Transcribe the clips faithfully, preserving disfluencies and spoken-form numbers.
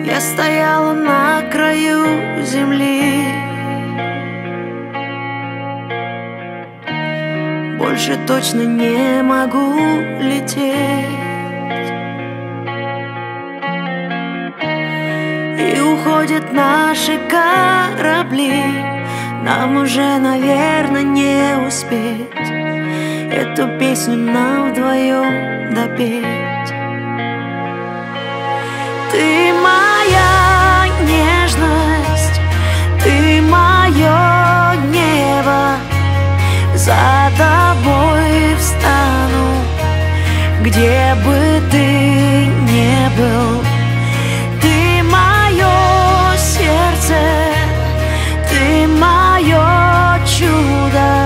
Я стояла на краю земли. Больше точно не могу лететь. И уходят наши корабли. Нам уже, наверное, не успеть эту песню нам вдвоем допеть. Ты моя нежность, ты мое небо. За тобой встану, где бы ты ни был. Ты мое сердце, ты мое чудо.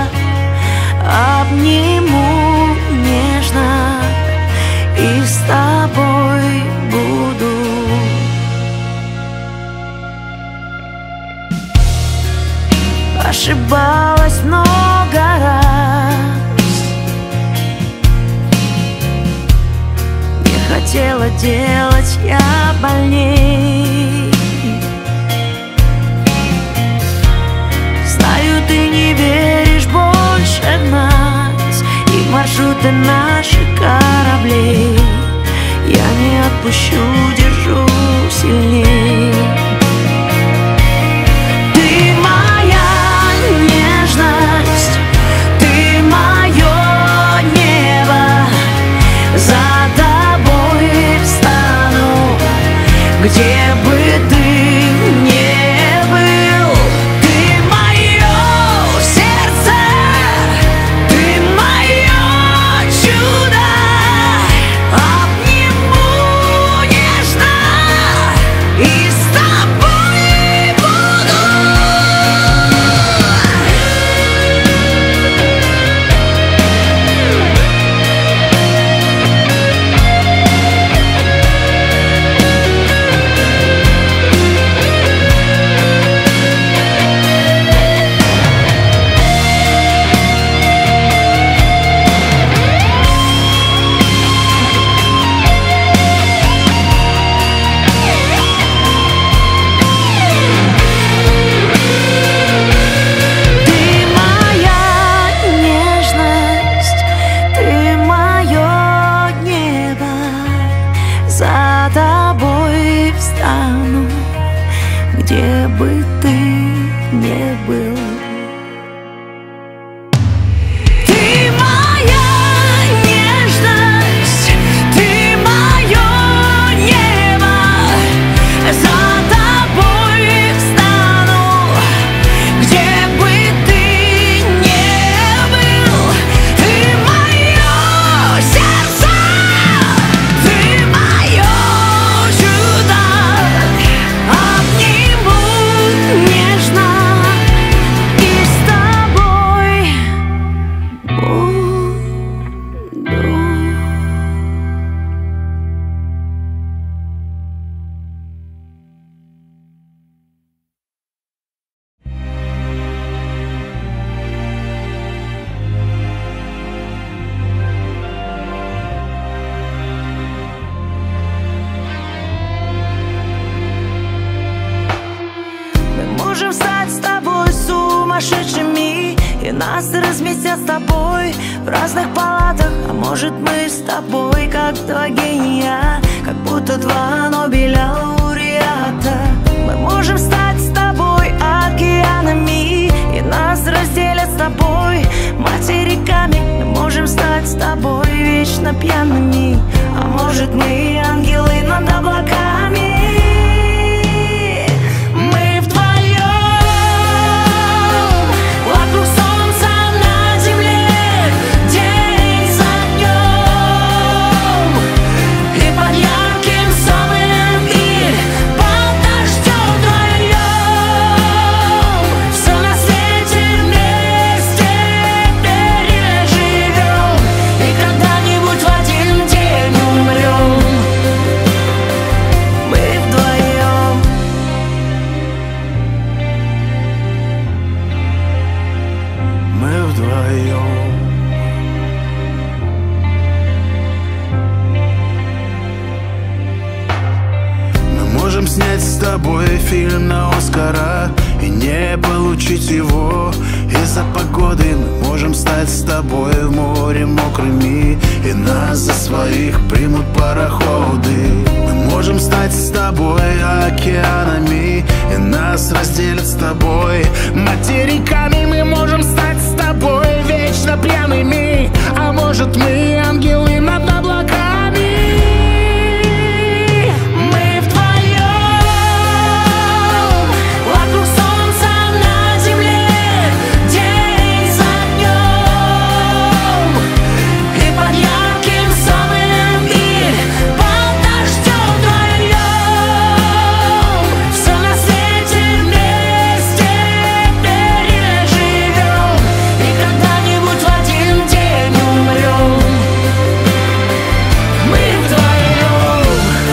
Обниму нежно и с тобой буду. Ошибалась много раз, не хотела делать я больней. Знаю, ты не веришь больше в нас и маршруты наших кораблей. Я не отпущу, держу сильней. Где бы ты ни был, ты мое сердце, ты мое чудо. Обниму нежно и с тобой буду. За тобой встану, где бы ты ни был. Ты моя нежность, ты мое небо. За тобой встану, где бы ты ни был. Ты мое сердце, ты мое чудо. Обниму нежно и с тобой буду. Мы можем стать с тобой сумасшедшими, и нас разместят с тобой в разных палатах. А может, мы с тобой как два гения, как будто два Нобеля лауреата. Мы можем стать с тобой океанами, и нас разделят с тобой материками. Мы можем стать с тобой вечно пьяными, а может, мы ангелы над облаками. Мы вдвоем вокруг солнца на земле, день за днем, и под ярким солнцем, и под дождем вдвоем. Все на свете вместе переживем, и когда-нибудь в один день умрем. можем снять с тобой фильм на Оскара и не получить его. Из-за погоды мы можем стать с тобой в море мокрыми, и нас за своих примут пароходы. Мы можем стать с тобой океанами, и нас разделят с тобой материками. Мы можем стать с тобой вечно пьяными, а может мы ангелы над облаками. Мы вдвоем вокруг солнца на земле, день за днем, и под ярким солнцем, и под дождем вдвоем. Все на свете вместе переживем, и когда-нибудь в один день умрем. Мы вдвоем.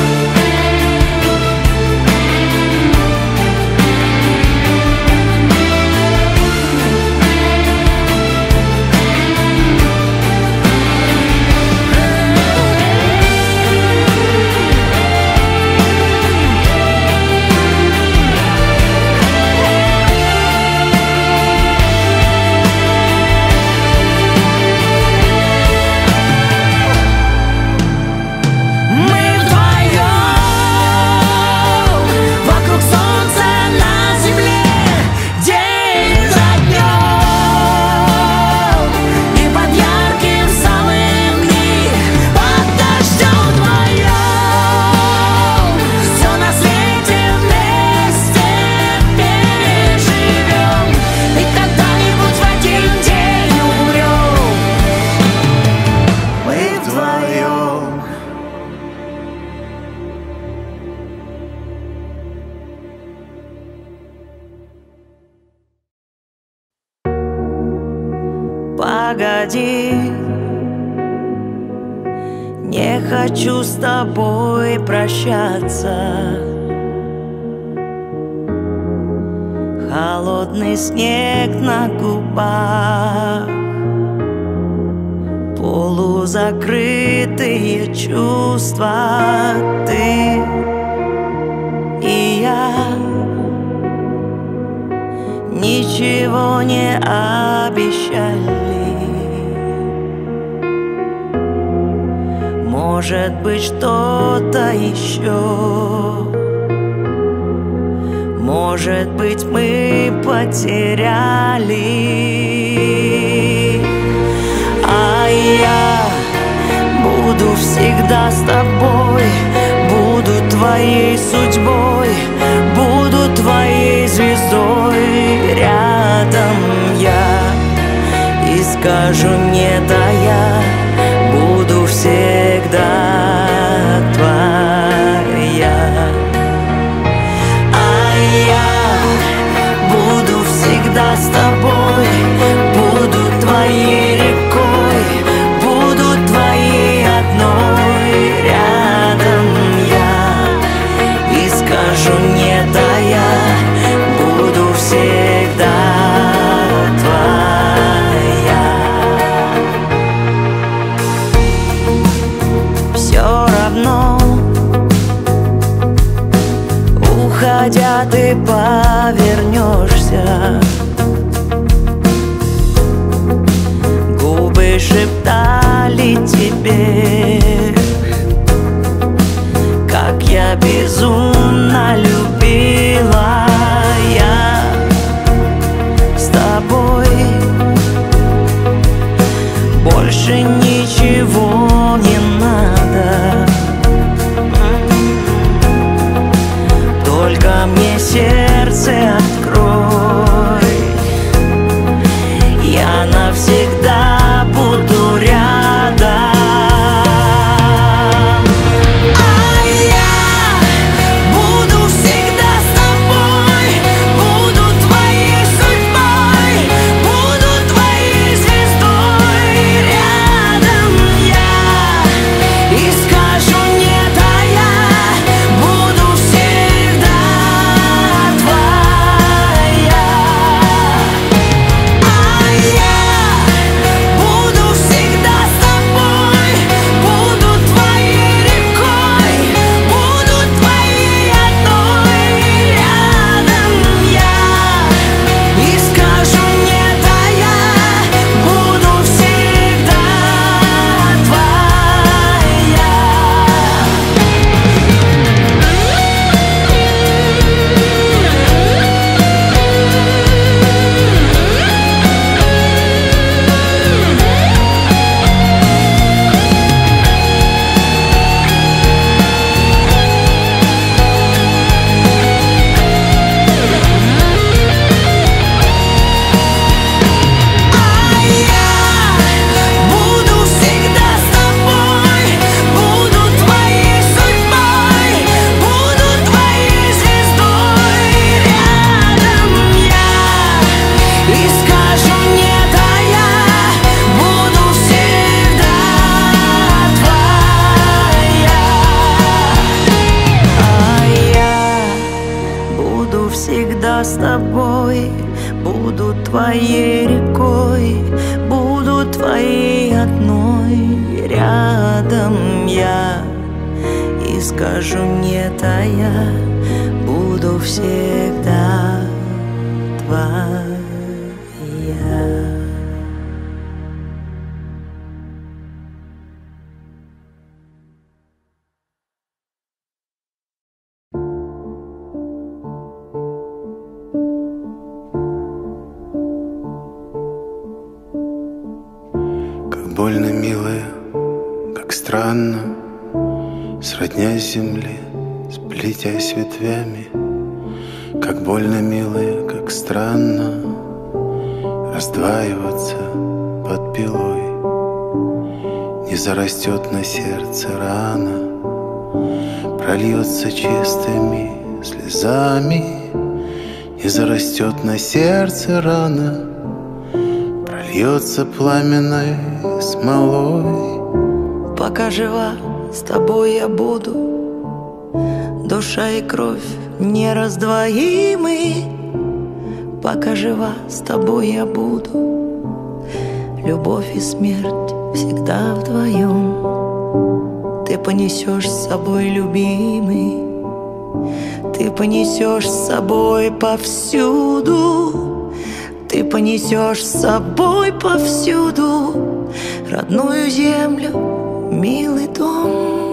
Мы вдвоем вокруг солнца на земле, день за днем, и под ярким солнцем, и под дождем вдвоем. Все на свете вместе переживем, и когда-нибудь в один день умрем. Мы вдвоем. Погоди, не хочу с тобой прощаться. Холодный снег на губах, полузакрытые чувства, ты и я. Ничего не обещали. Может быть, что-то еще. Может быть, мы потеряли. А я буду всегда с тобой, буду твоей судьбой, буду твоей звездой. Рядом я и скажу нет, а я буду всегда твоя. А я буду всегда с тобой, буду твоей рекой, буду твоей одной. Рядом я и скажу нет, а я буду всегда твоя. Все равно, уходя, ты повернешься. Губы шептали тебе, как я безумно любила. Я с тобой больше ничего не надо. Только мне сердце открой, я навсегда буду рядом. А я я с тобой буду твоей рекой, буду твоей одной. Рядом я и скажу нет, а я буду всегда твоя. Больно, милая, как странно, сродня земли, сплетясь ветвями. Как больно, милая, как странно раздваиваться под пилой. Не зарастет на сердце рана, прольется чистыми слезами. Не зарастет на сердце рана, прольется пламенной смолой. Пока жива, с тобой я буду, душа и кровь нераздвоимы. Пока жива, с тобой я буду, любовь и смерть всегда вдвоем. Ты понесешь с собой, любимый, ты понесешь с собой повсюду. Ты понесешь с собой повсюду родную землю, милый дом.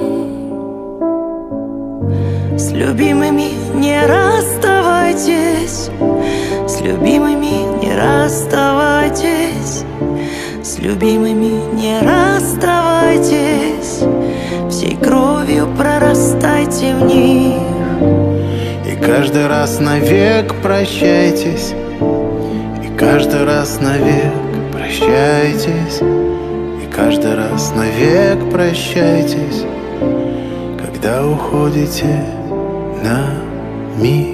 С любимыми не расставайтесь, с любимыми не расставайтесь, с любимыми не расставайтесь, всей кровью прорастайте в них. И каждый раз навек прощайтесь, каждый раз навек прощайтесь, и каждый раз навек прощайтесь, когда уходите на миг.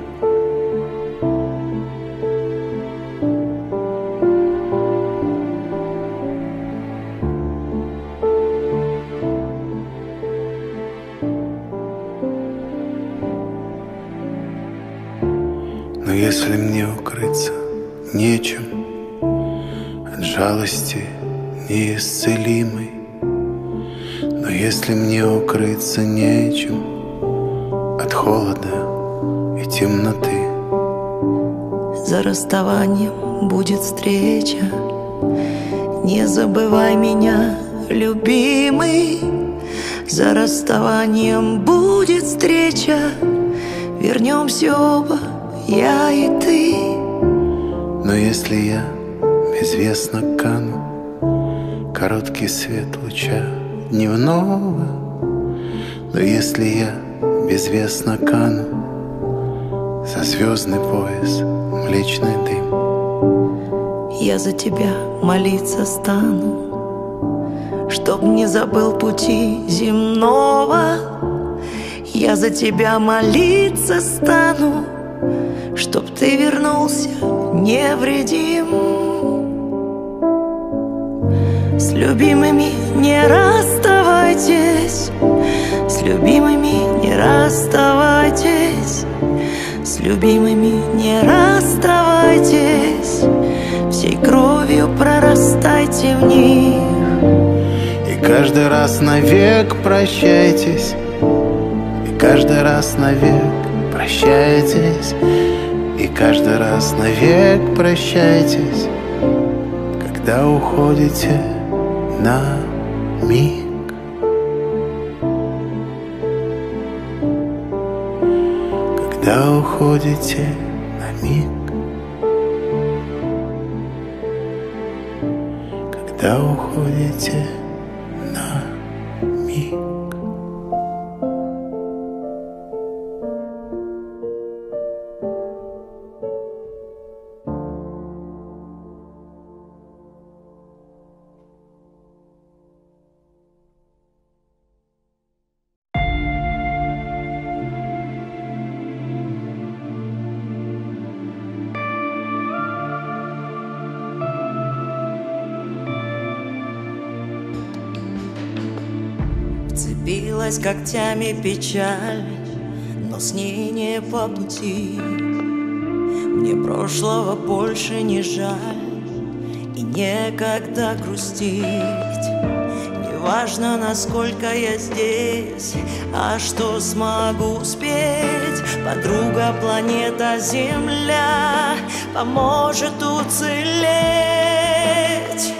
Но если мне укрыться нечем от жалости неисцелимой, но если мне укрыться нечем от холода и темноты, за расставанием будет встреча. Не забывай меня, любимый, за расставанием будет встреча. Вернемся оба, я и ты. Но если я безвестно кану, короткий свет луча дневного, но если я безвестно кану, за звездный пояс млечный дым, я за тебя молиться стану, чтоб не забыл пути земного. Я за тебя молиться стану, чтоб ты вернулся невредим. С любимыми не расставайтесь, с любимыми не расставайтесь, с любимыми не расставайтесь, всей кровью прорастайте в них. И каждый раз навек прощайтесь, и каждый раз навек прощайтесь, и каждый раз навек прощайтесь, когда уходите на миг. Когда уходите на миг, когда уходите на миг. Вцепилась когтями печаль, но с ней не по пути. Мне прошлого больше не жаль и некогда грустить. Неважно, насколько я здесь, а что смогу спеть. Подруга, планета Земля поможет уцелеть.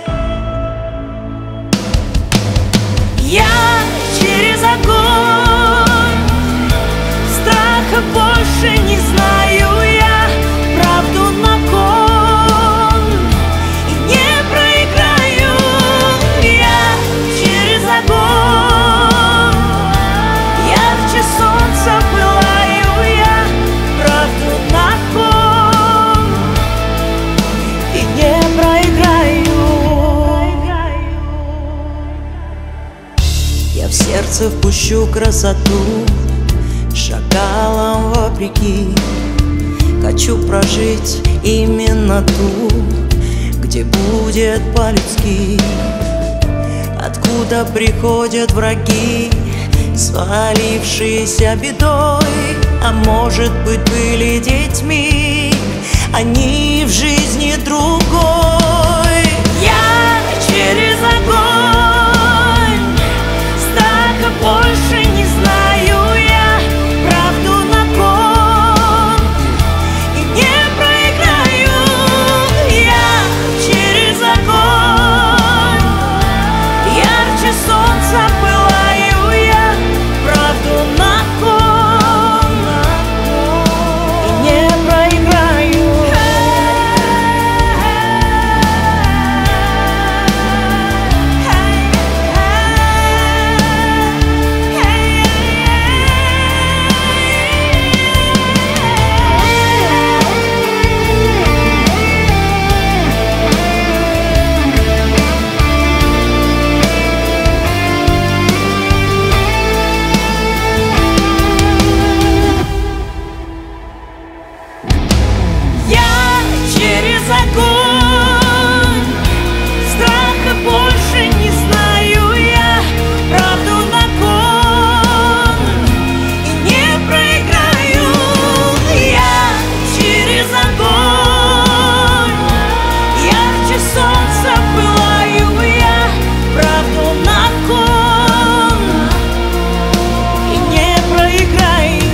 Я через огонь, страха больше не знаю я, правду на кон и не проиграю. Я через огонь, ярче солнца пылаю я, правду на кон и не проиграю. Я в сердце впущу красоту, шакалам вопреки. Хочу прожить именно ту, где будет по-людски. Откуда приходят враги, свалившиеся бедой, а может быть были детьми, они в жизни другой. Я через огонь, страха больше не знаю я, правду на кон и не проиграю. Я через огонь, ярче солнца пылаю я, правду на кон и не проиграю. Я через огонь, страха больше не знаю я, правду на кон и не проиграю. Я через огонь, ярче солнца пылаю я, правду на кон и не проиграю.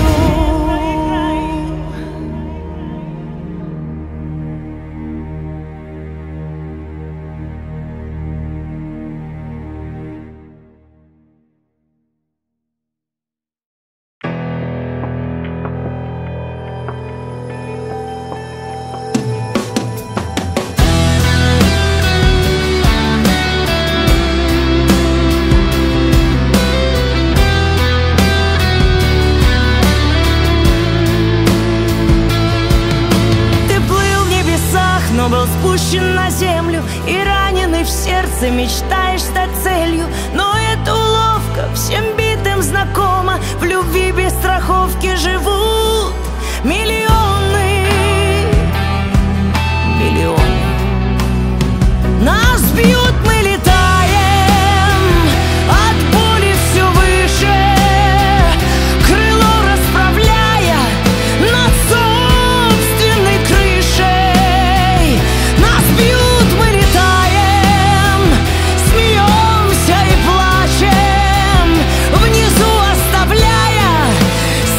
Ты плыл в небесах, но был спущен на землю, и раненый в сердце мечтаешь стать целью. Но это уловка, всем битым знакома. В любви без страховки живут миллионы, миллионы. Нас бьют, мы летаем, от боли все выше, крыло расправляя над собственной крышей. Нас бьют, мы летаем, смеемся и плачем, внизу оставляя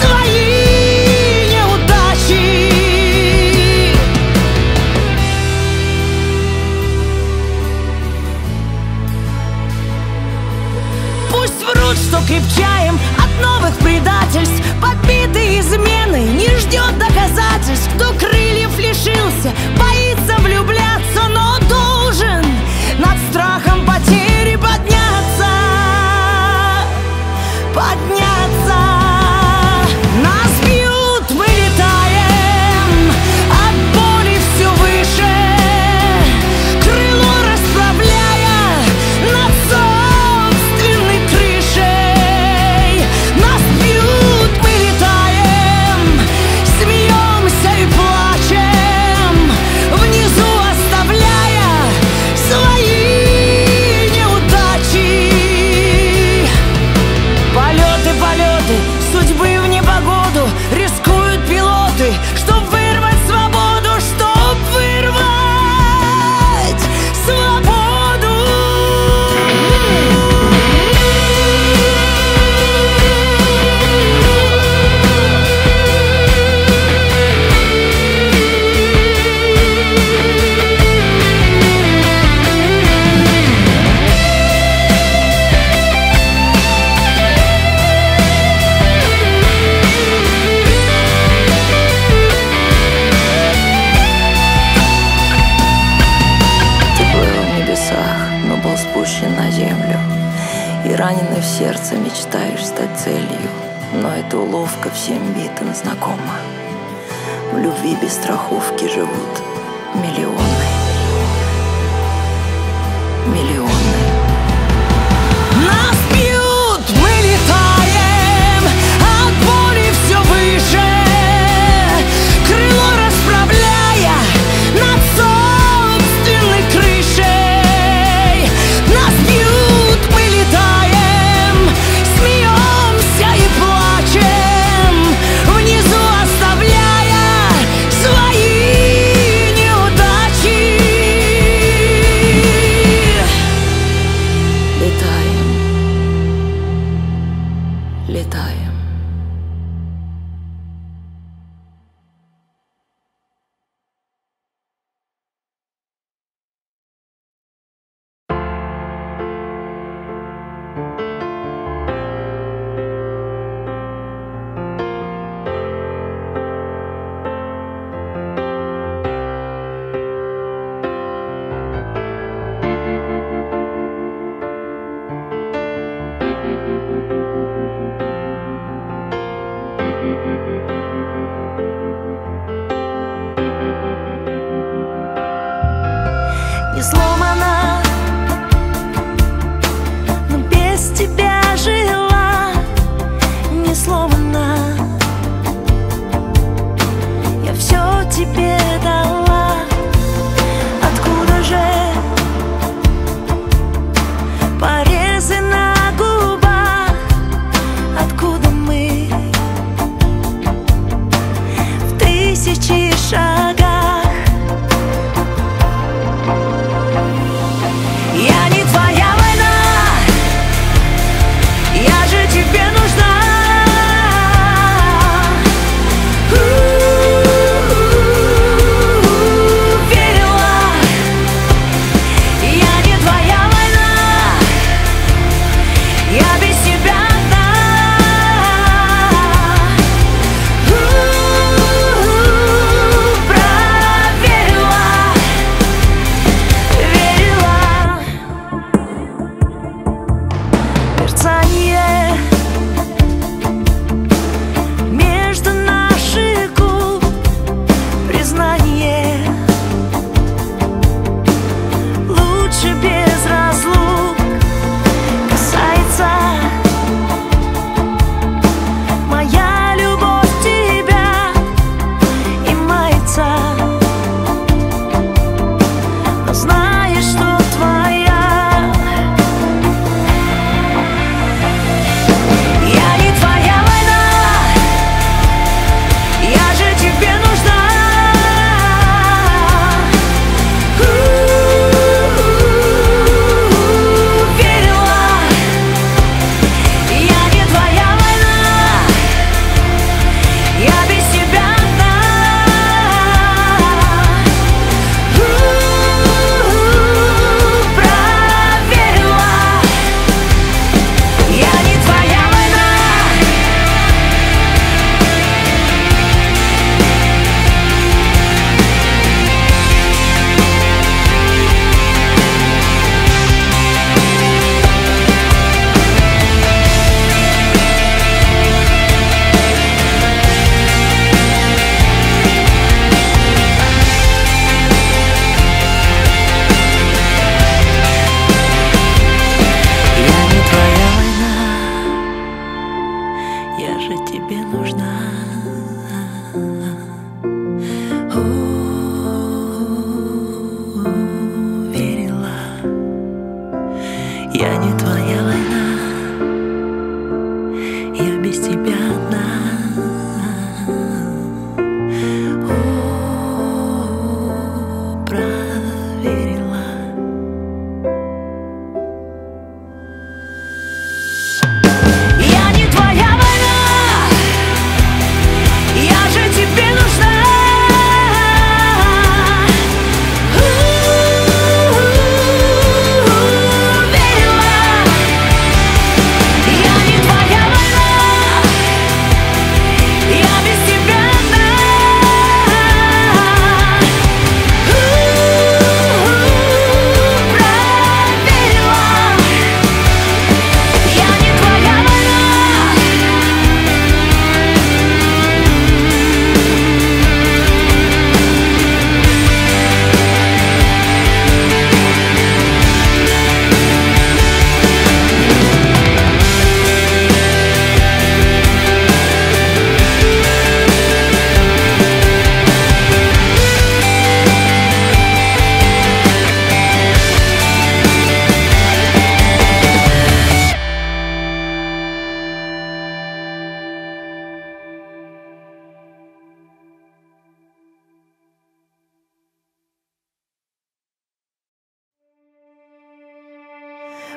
сердца мечтаешь стать целью, но эта уловка всем битым знакома. В любви без страховки живут миллионы. Миллионы. Нас бьют, мы летаем, от боли все выше, крыло расправляя над собственной крышей. Нас бьют, мы летаем, смеемся и плачем, внизу оставляя свои неудачи. Летаем, летаем. Не сломана, но без тебя жила. Не сломана, я все тебе дала. Откуда же порезы на губах? Откуда мы?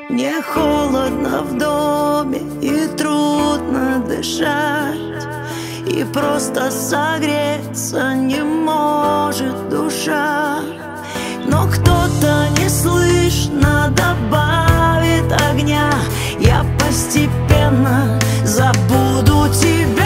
Мне холодно в доме и трудно дышать, и просто согреться не может душа. Но кто-то неслышно добавит огня, я постепенно забуду тебя.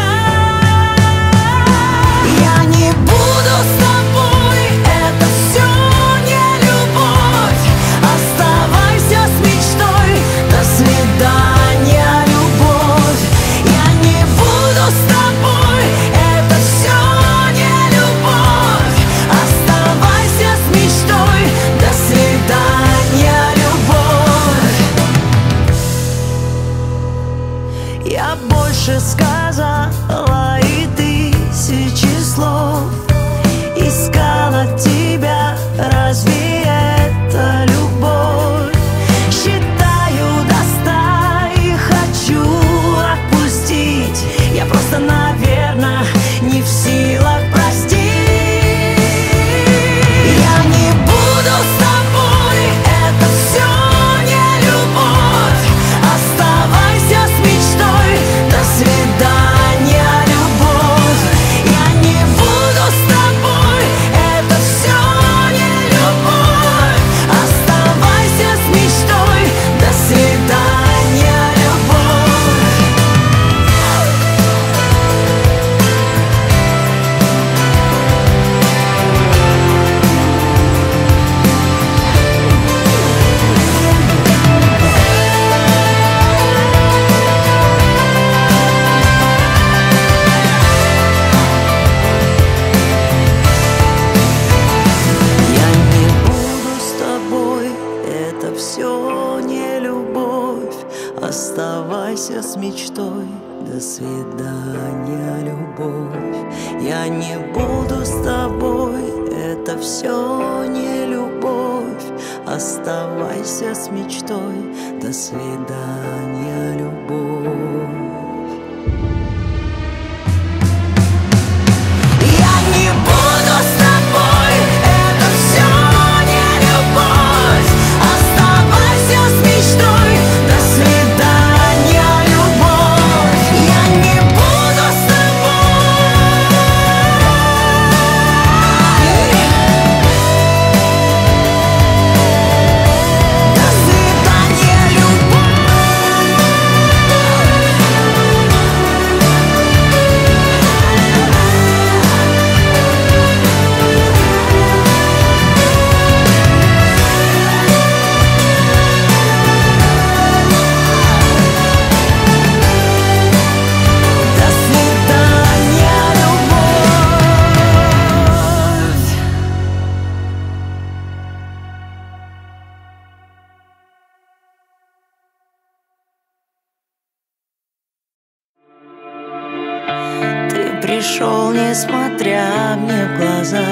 Я не буду с тобой, это все не любовь. Оставайся с мечтой, до свидания, любовь. Я не буду с тобой, это все не любовь. Оставайся с мечтой, до свидания, любовь. Я больше сказала и тысячи слов, искала тебя, разве это любовь? Считаю до ста и хочу отпустить, я просто, наверное, не в силах простить. Я не буду с тобой, это все не любовь. Оставайся с мечтой, до свидания, любовь. Я не буду с тобой, это все не любовь. Оставайся с мечтой, до свидания, любовь. Я не буду с тобой, это все не любовь. Оставайся с мечтой, до свидания, любовь. Я не буду с тобой, это все не любовь. Оставайся с мечтой, до свидания, любовь. Я не буду с тобой, это все не любовь. Оставайся с мечтой, до свидания, любовь. Я не буду с тобой. До свидания, любовь. До свидания, любовь. Ты пришел, несмотря мне в глаза,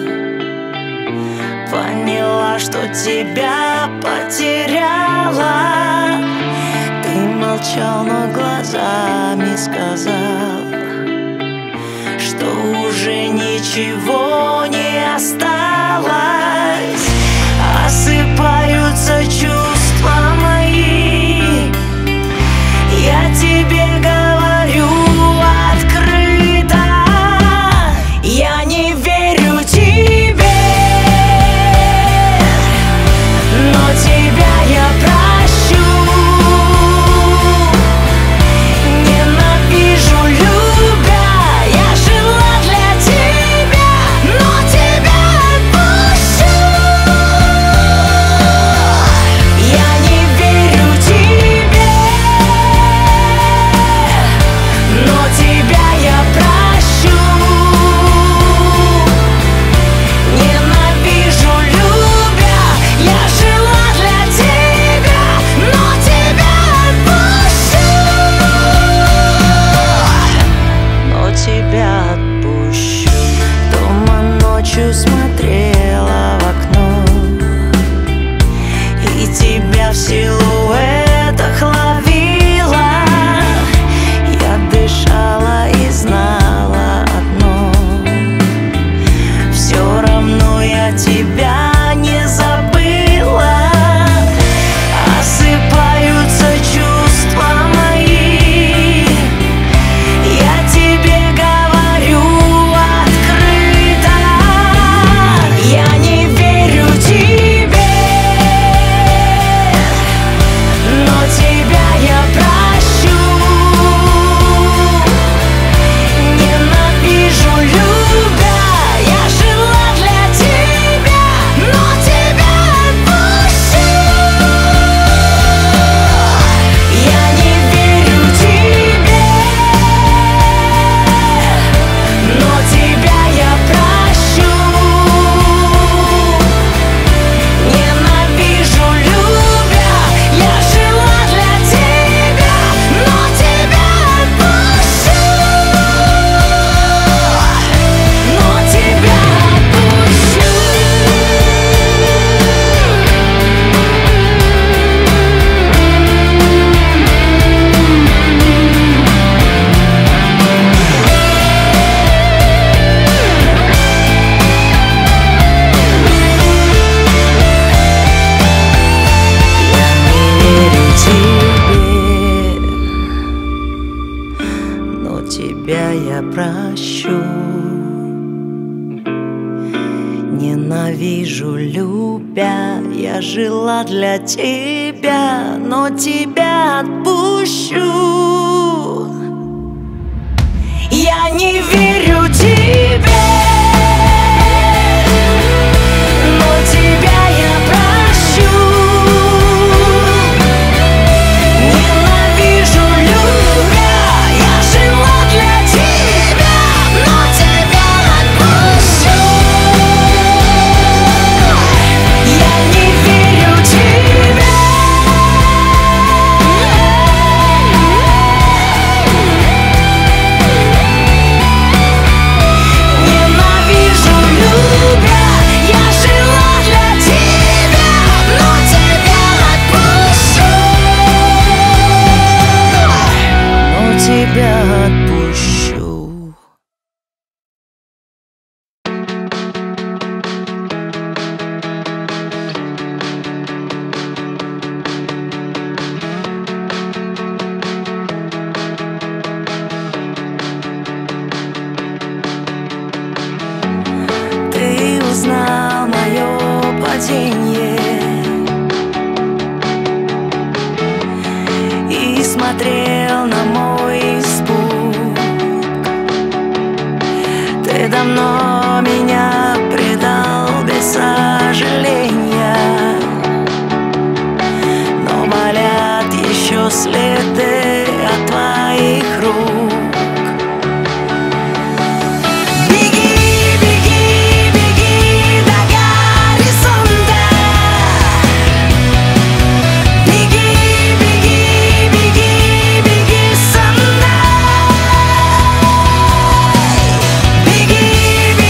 поняла, что тебя потеряла. Ты молчал, но глазами сказал, что уже ничего не осталось. Осыпаются чувства мои, я тебе говорю открыто. Я не верю тебе, но тебя я прощу. Ненавижу, любя, я жила для тебя, но тебя прощу. Ненавижу, любя, я жила для тебя, но тебя отпущу. Я не верю тебе, но тебя я прощу. Ненавижу, любя, я жила для тебя, но тебя отпущу. Я не верю тебе. Ненавижу, любя, я жила для тебя, но тебя отпущу. Но тебя отпущу. Ты узнал мое падение и смотрел на мой испуг. Ты давно меня предал без сожаления, но болят еще следы от твоих рук. Беги, беги, беги до горизонта. Беги, беги, беги, беги со мной. Беги,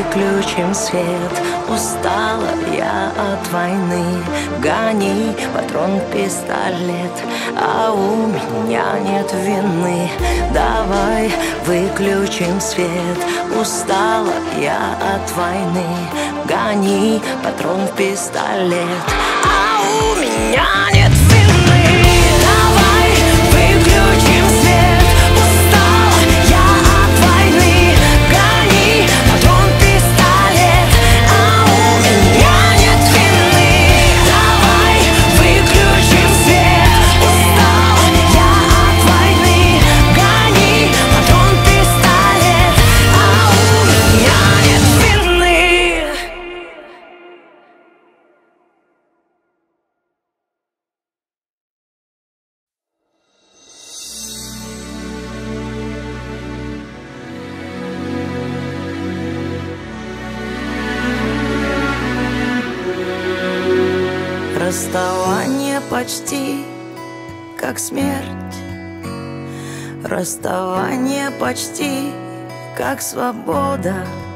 выключим свет. Устала я от войны, гони патрон, пистолет, а у меня нет вины. Давай выключим свет. Устала я от войны, гони патрон, пистолет, а у меня нет вины. Давай выключим свет. Устала я от войны, гони патрон, пистолет, а у меня нет вины. Давай выключим свет. Устала я от войны, гони патрон, пистолет, а у меня нет вины. Расставание почти как смерть, расставание почти как свобода.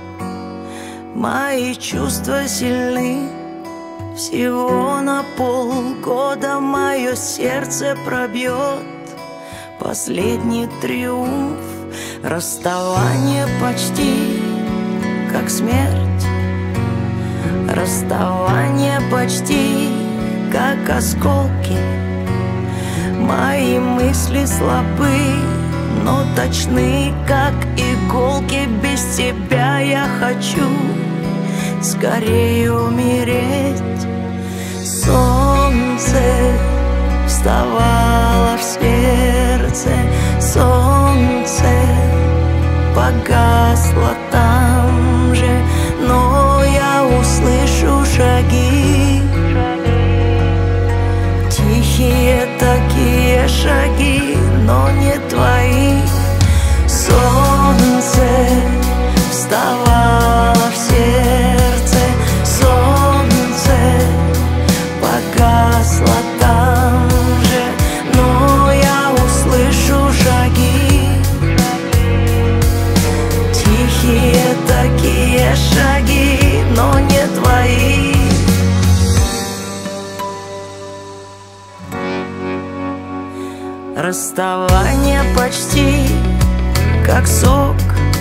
Мои чувства сильны всего на полгода. Мое сердце пробьет последний триумф. Расставание почти как смерть, расставание почти как осколки. Мои мысли слабы, но точны, как иголки. Без тебя я хочу скорее умереть. Солнце вставало в сердце, солнце погасло там же, но я услышу шаги, тихие такие шаги, но не твои. Солнце вставало в сердце, солнце погасло там же, но я услышу шаги, тихие такие шаги, но не твои. Расставание почти как сок,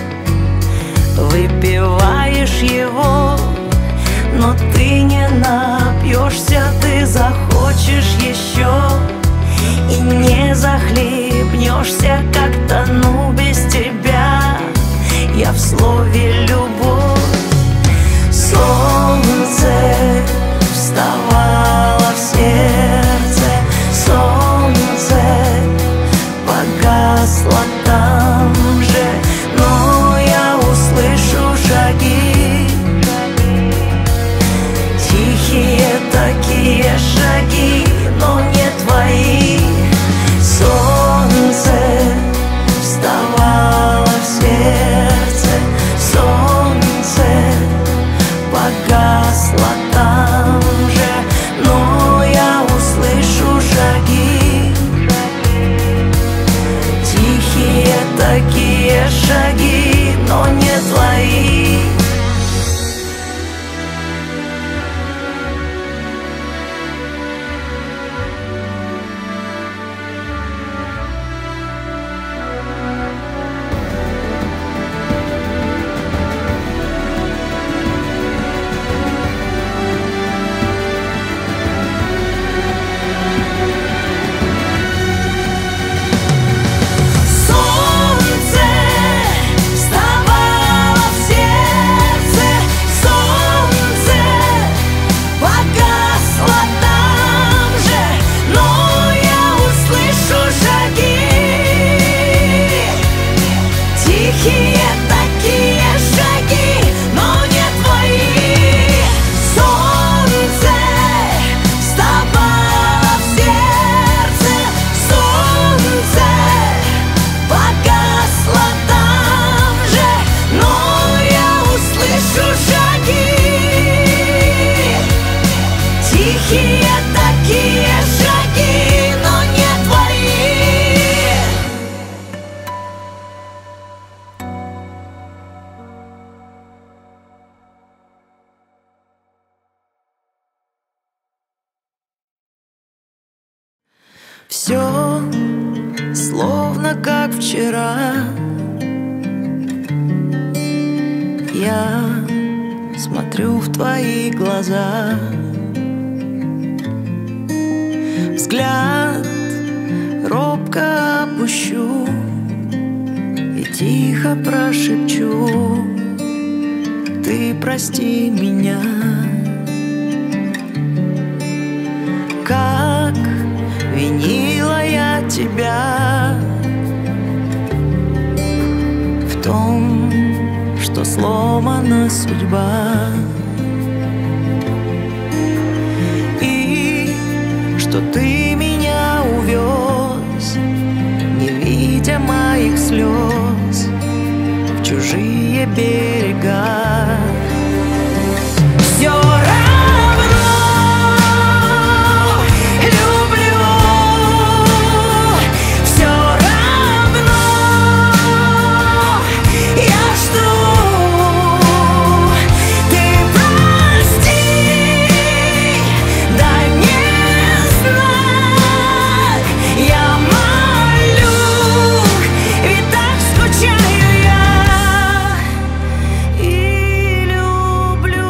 выпиваешь его, но ты не напьешься, ты захочешь еще и не захлебнешься. Как тону без тебя я в слове любовь. Солнце вставало в сердце, солнце погасло там же, но я услышу шаги, тихие такие шаги, но не твои. Солнце вставало Все словно как вчера. Я смотрю в твои глаза, взгляд робко опущу и тихо прошепчу: ты прости меня. Как винила я тебя в том, что сломана судьба, и что ты меня увез, не видя моих слез, в чужие берега. Все равно люблю, все равно я жду. Ты прости, дай мне знать, я молю, ведь так скучаю я и люблю.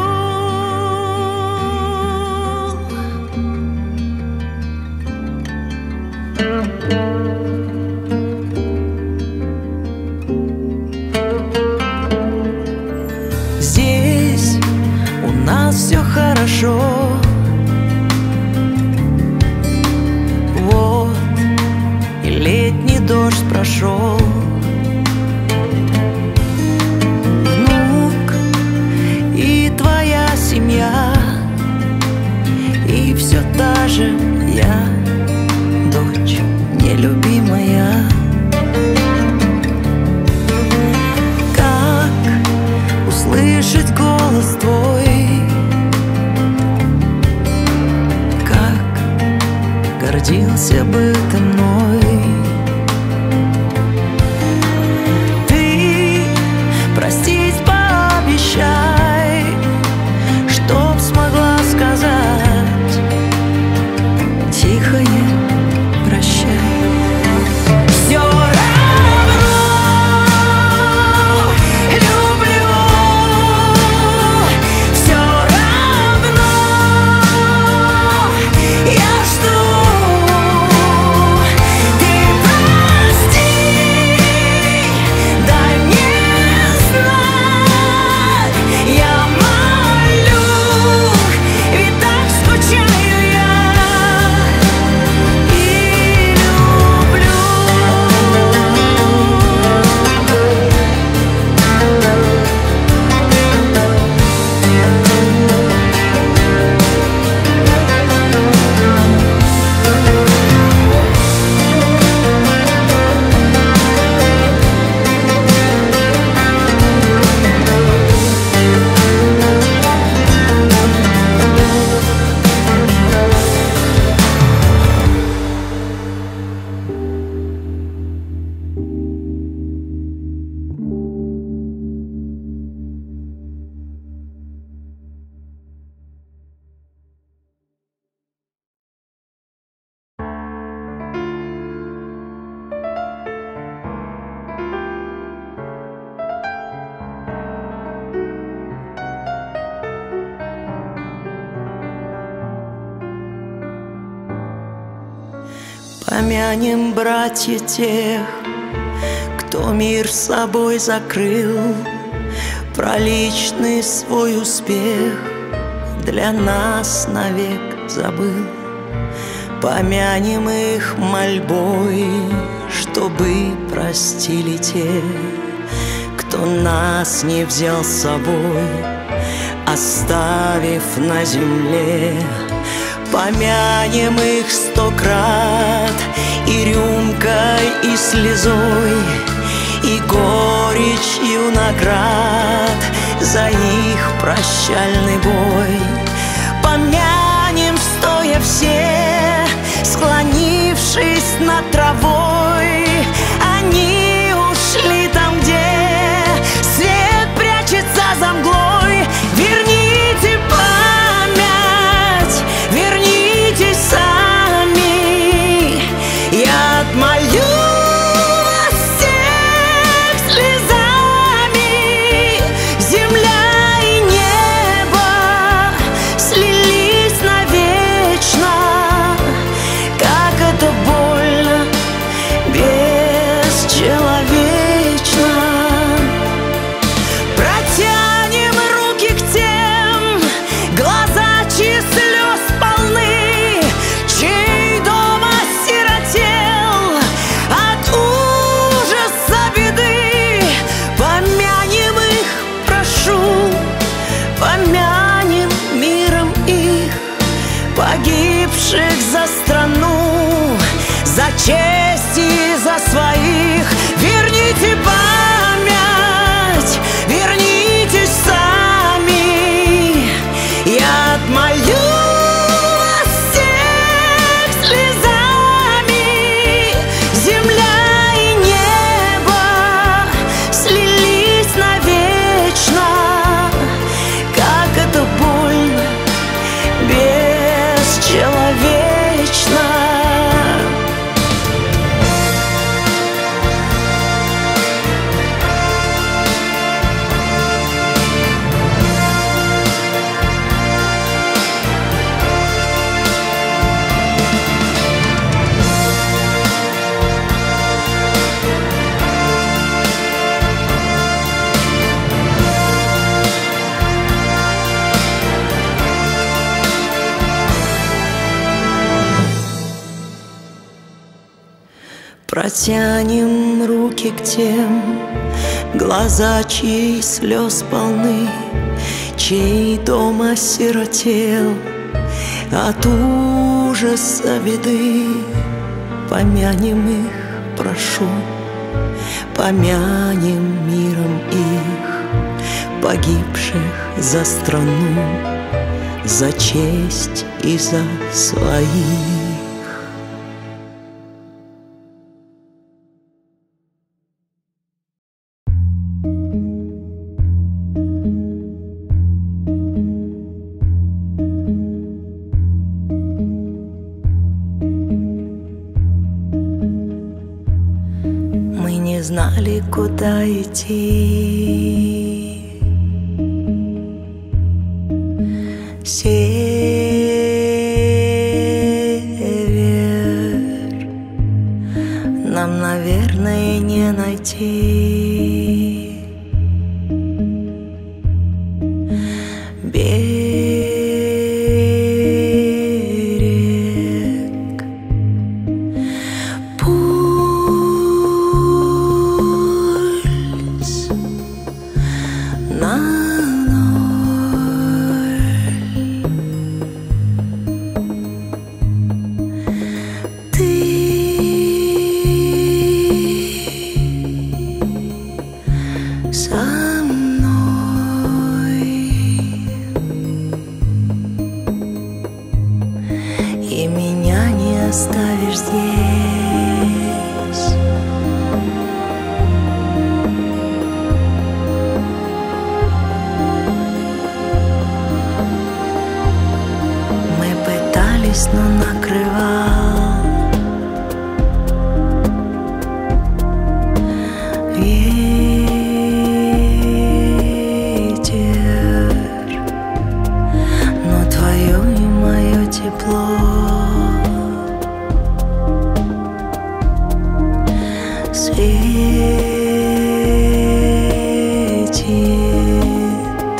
Здесь у нас все хорошо. Вот и летний дождь прошел. Внук и твоя семья, и все та же я, дочь нелюбимая. Как услышать голос твой, как гордился бы ты мной. Ты простить пообещай, чтоб смогла сказать тихое прощай. Все равно люблю, все равно я жду. Ты прости, дай мне знать, я молю, ведь так скучаю я и люблю. Помянем, братья, тех, кто мир с собой закрыл, про личный свой успех для нас навек забыл. Помянем их мольбой, чтобы простили те, кто нас не взял с собой, оставив на земле. Помянем их сто крат и рюмкой, и слезой, и горечью наград за их прощальный бой. Помянем стоя все, склонившись над травой. Они ушли там, где свет прячется за мглой. Верните память, верните сами погибших за страну, за честь и за своих. Верните память, вернитесь сами, я отмолю вас всех слезами. Земля и небо слились навечно, как это больно, бесчеловечно. Протянем руки к тем, глаза чьи слез полны, чей дом осиротел от ужаса беды. Помянем их, прошу, помянем миром их, погибших за страну, за честь и за своих. Знали, куда идти. Север нам, наверное, не найти. Берег, на ноль. Ты со мной, и меня не оставишь здесь. Но накрывал ветер, но твое и мое тепло светит.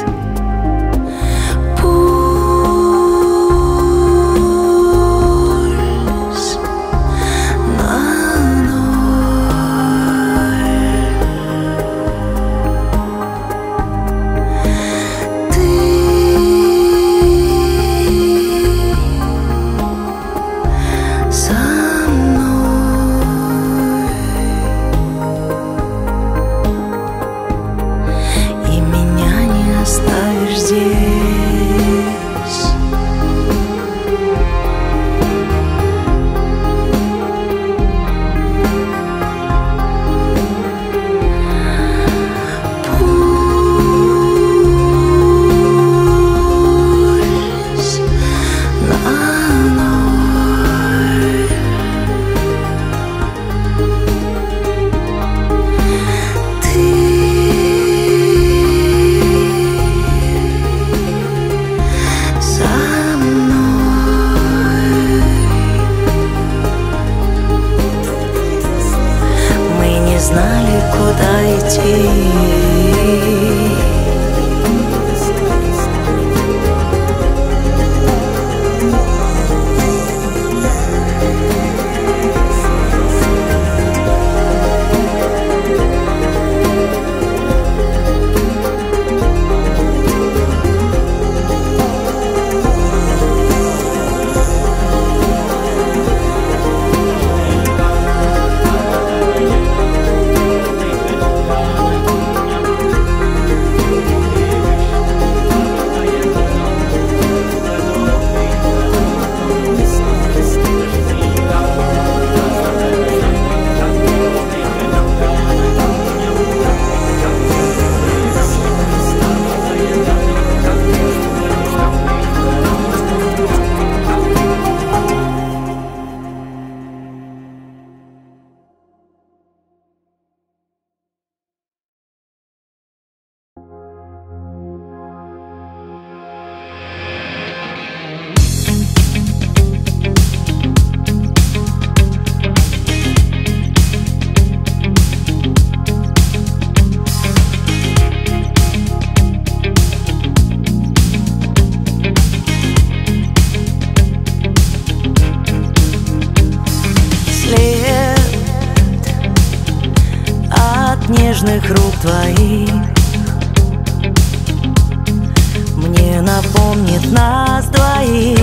нас двоих,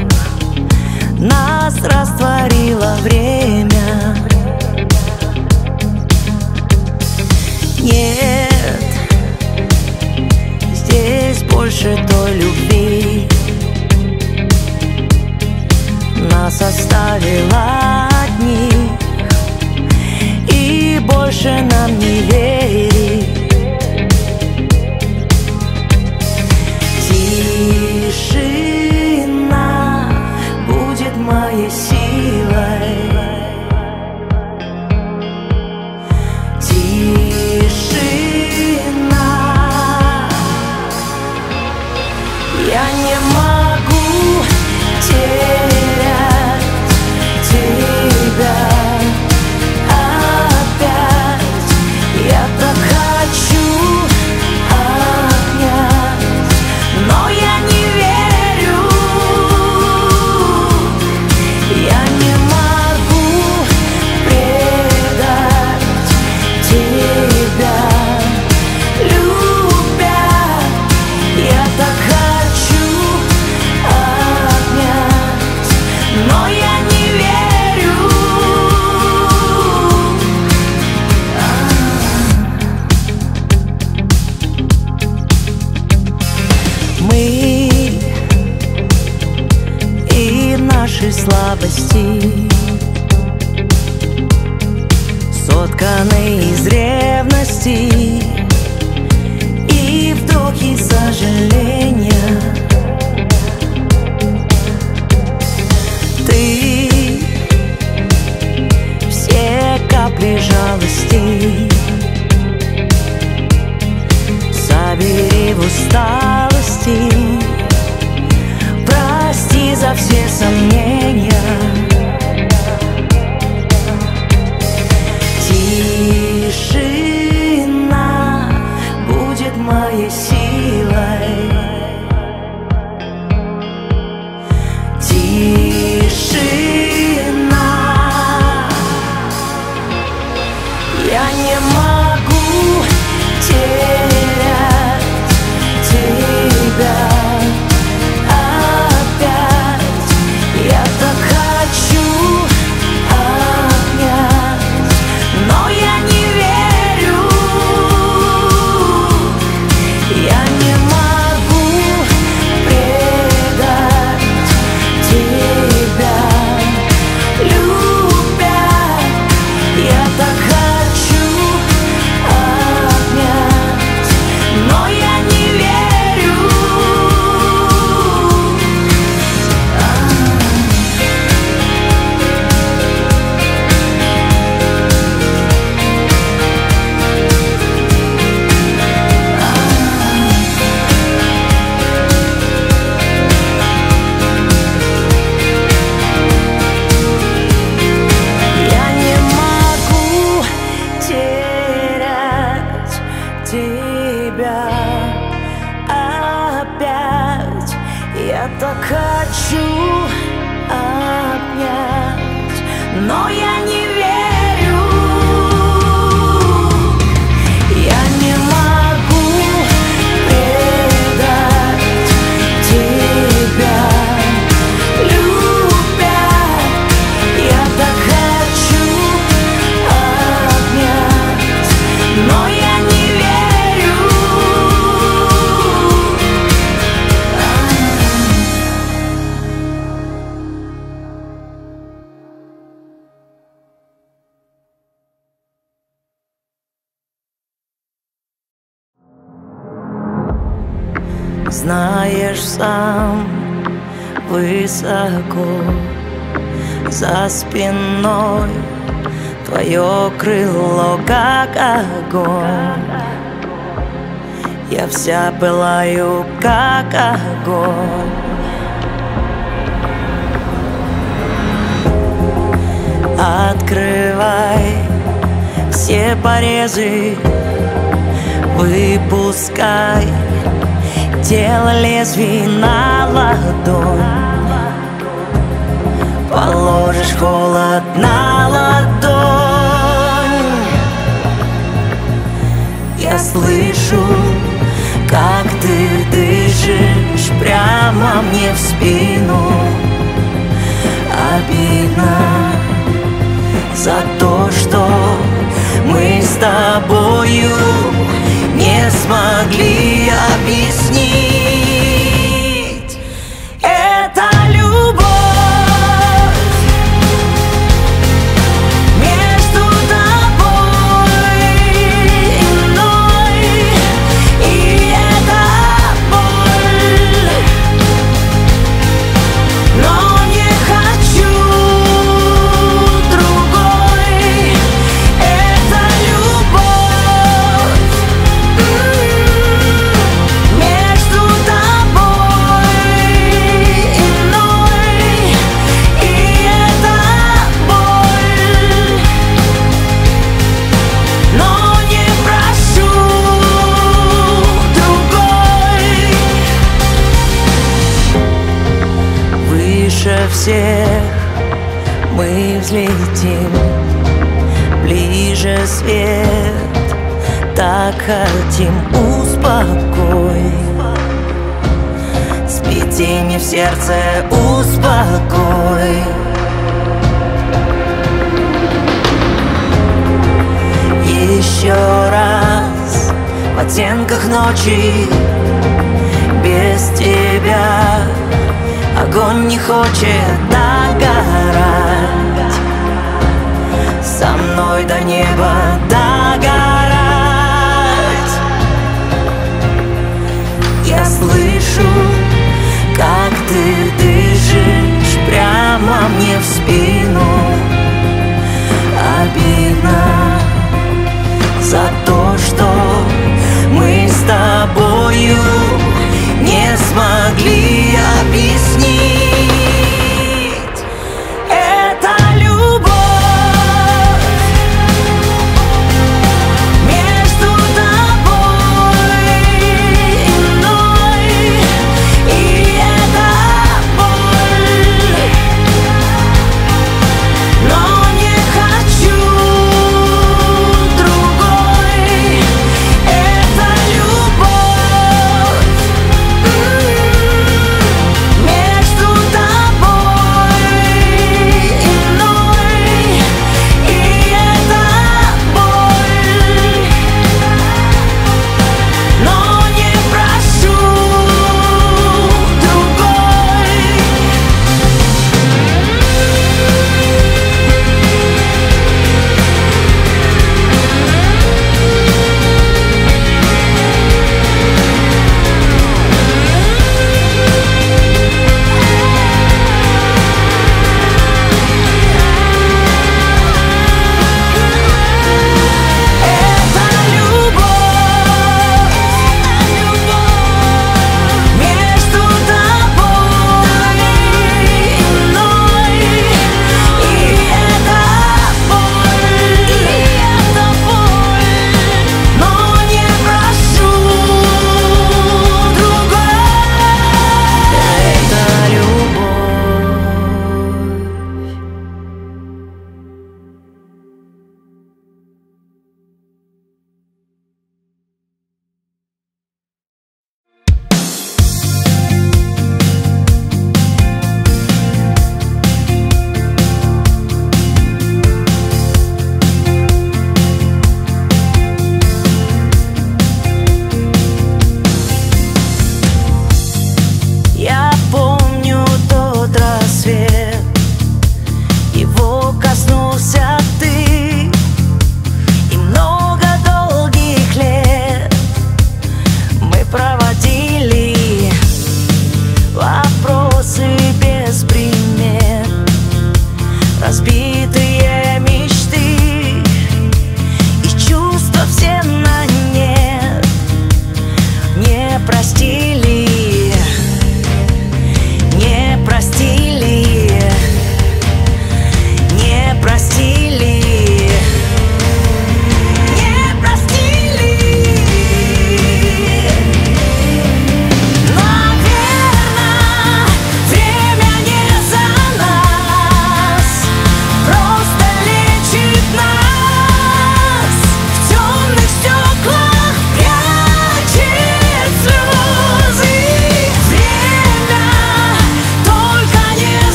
нас растворило время. Нет здесь больше той любви, нас оставила одних, и больше нам не верить. Тишина будет моей силой. Тишина. Я не могу терять тебя опять. Я так хочу обнять, но я не верю. Я не могу предать тебя, любя. Я так хочу обнять, но я не верю. Мы и наши слабости сотканы из ревности и вдохи сожаления. Ты все капли жалости собери в усталости. Прости за все сомнения. Тишина будет моей силой. Тишина. Я не могу терять тебя опять. Я так хочу обнять, но я не верю. Я не могу предать тебя, любя. Я так хочу обнять, но я не верю. Я не могу терять тебя опять. Я так хочу обнять, но я не верю. Я не могу предать тебя, любя. Я так хочу обнять, но я не верю. Знаешь сам, высоко за спиной твое крыло, как огонь. Я вся пылаю, как огонь. Открывай все порезы, выпускай тело лезвий на ладонь. Положишь холод на ладонь. Я слышу, как ты дышишь. дышишь прямо мне в спину. Обидно за то, что мы с тобою не смогли объяснить. Это любовь между тобой и мной, и это боль, но не хочу другой. Это любовь между тобой и мной, и это боль, но не прошу другой. Выше всех мы взлетим, ближе свет, так хотим. Успокой смятение в сердце, успокой. Еще раз в оттенках ночи, без тебя огонь не хочет догорать. Со мной до неба